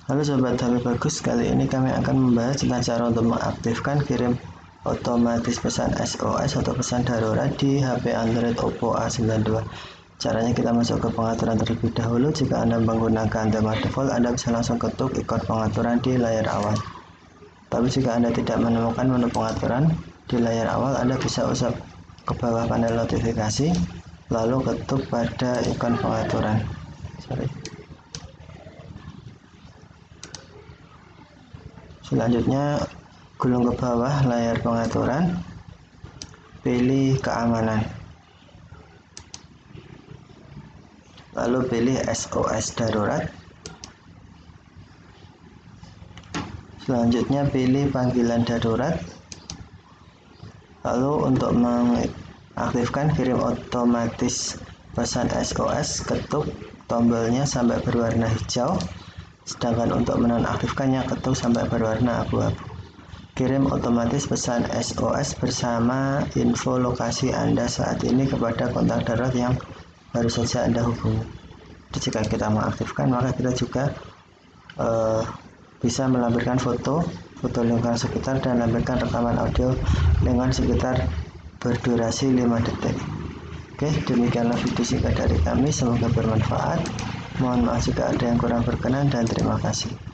Halo Sobat HP Bagus, kali ini kami akan membahas tentang cara untuk mengaktifkan kirim otomatis pesan SOS atau pesan darurat di HP Android Oppo A92. Caranya kita masuk ke pengaturan terlebih dahulu. Jika Anda menggunakan tema default, Anda bisa langsung ketuk ikon pengaturan di layar awal. Tapi jika Anda tidak menemukan menu pengaturan di layar awal, Anda bisa usap ke bawah panel notifikasi, lalu ketuk pada ikon pengaturan. Selanjutnya, gulung ke bawah layar pengaturan, pilih keamanan, lalu pilih SOS darurat. Selanjutnya pilih panggilan darurat. Lalu untuk mengaktifkan kirim otomatis pesan SOS, ketuk tombolnya sampai berwarna hijau. Sedangkan untuk menonaktifkannya, ketuk sampai berwarna abu-abu. Kirim otomatis pesan SOS bersama info lokasi Anda saat ini kepada kontak darurat yang baru saja Anda hubungi. Jadi jika kita mengaktifkan, maka kita juga bisa melampirkan foto lingkungan sekitar dan lampirkan rekaman audio lingkungan sekitar berdurasi 5 detik. Oke, demikianlah video singkat dari kami, semoga bermanfaat. Mohon maaf jika ada yang kurang berkenan dan terima kasih.